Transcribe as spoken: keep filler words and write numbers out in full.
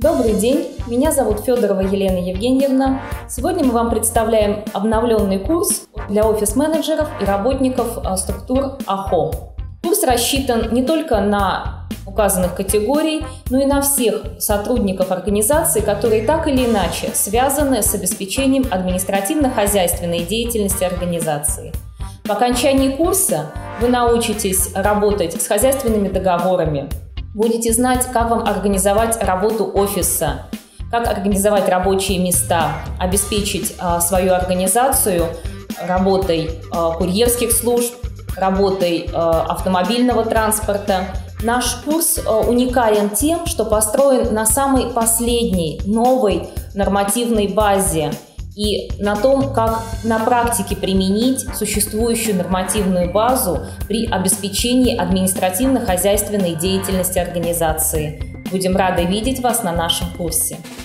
Добрый день, меня зовут Федорова Елена Евгеньевна. Сегодня мы вам представляем обновленный курс для офис-менеджеров и работников структур АХО. Курс рассчитан не только на указанных категорий, но и на всех сотрудников организации, которые так или иначе связаны с обеспечением административно-хозяйственной деятельности организации. По окончании курса вы научитесь работать с хозяйственными договорами, будете знать, как вам организовать работу офиса, как организовать рабочие места, обеспечить а, свою организацию работой а, курьерских служб, работой а, автомобильного транспорта. Наш курс а, уникален тем, что построен на самой последней новой нормативной базе и на том, как на практике применить существующую нормативную базу при обеспечении административно-хозяйственной деятельности организации. Будем рады видеть вас на нашем курсе.